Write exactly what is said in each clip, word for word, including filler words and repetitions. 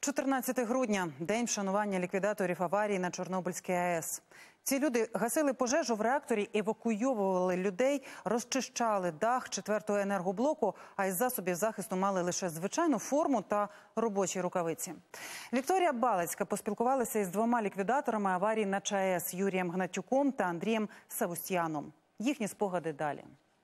чотирнадцяте грудня – день вшанування ліквідаторів аварії на Чорнобильській АЕС. Ці люди гасили пожежу в реакторі, евакуйовували людей, розчищали дах четвертого енергоблоку, а із засобів захисту мали лише звичайну форму та робочі рукавиці. Вікторія Балицька поспілкувалася із двома ліквідаторами аварії на ЧАЕС – Юрієм Гнатюком та Андрієм Савустьяном. Їхні спогади далі.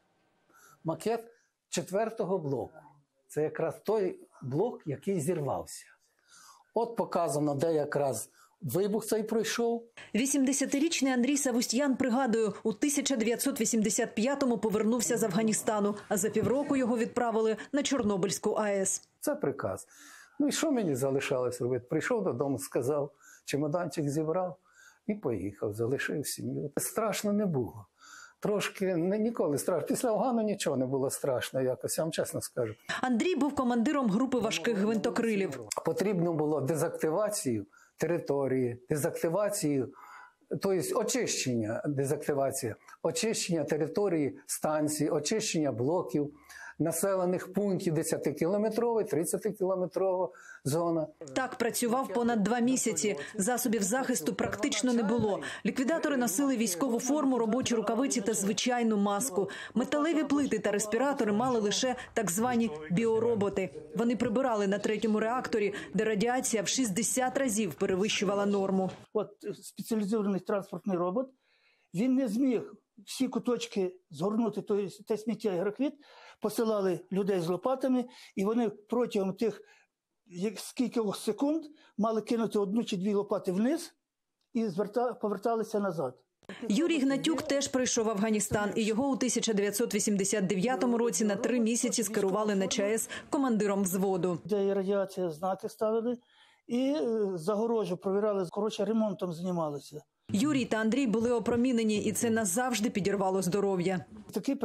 Макет четвертого блоку. Це якраз той блок, який зірвався. От показано, де якраз вибух цей пройшов. вісімдесятирічний Андрій Савустьян пригадує, у тисяча дев'ятсот вісімдесят п'ятому повернувся з Афганістану, а за півроку його відправили на Чорнобильську АЕС. Це приказ. Ну і що мені залишалось робити? Прийшов додому, сказав, чемоданчик зібрав і поїхав, залишив сім'ю. Страшно не було. Трошки, не, ніколи страшно. Після Афгану нічого не було страшно якось, я вам чесно скажу. Андрій був командиром групи важких гвинтокрилів. Потрібно було дезактивацію території, дезактивацію, тобто очищення, дезактивація, очищення території станції, очищення блоків, населених пунктів десятикілометрова, тридцятикілометрова зона. Так працював понад два місяці. Засобів захисту практично не було. Ліквідатори носили військову форму, робочі рукавиці та звичайну маску. Металеві плити та респіратори мали лише так звані біороботи. Вони прибирали на третьому реакторі, де радіація в шістдесят разів перевищувала норму. От спеціалізований транспортний робот, він не зміг всі куточки згорнути, тобто те сміття і грахвіт, посилали людей з лопатами, і вони протягом тих скількох секунд мали кинути одну чи дві лопати вниз і поверталися назад. Юрій Гнатюк теж прийшов в Афганістан, і його у тисяча дев'ятсот вісімдесят дев'ятому році на три місяці скерували на ЧАЕС командиром взводу. Де є радіація, знаки ставили і загорожу провіряли, коротше, ремонтом займалися. Юрій та Андрій були опромінені, і це назавжди підірвало здоров'я. Такий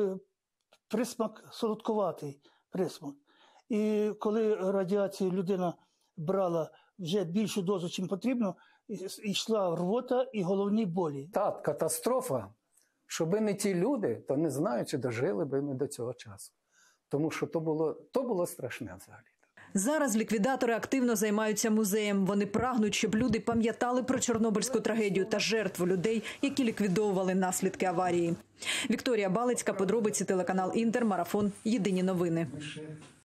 присмак, солодкуватий присмак. І коли радіацію людина брала вже більшу дозу, чим потрібно, йшла рвота і головні болі. Та катастрофа, щоби не ті люди, то не знаю, чи дожили би ми до цього часу. Тому що то було, то було страшне взагалі. Зараз ліквідатори активно займаються музеєм. Вони прагнуть, щоб люди пам'ятали про Чорнобильську трагедію та жертву людей, які ліквідовували наслідки аварії. Вікторія Балицька, подробиці, телеканал Інтер, марафон, єдині новини.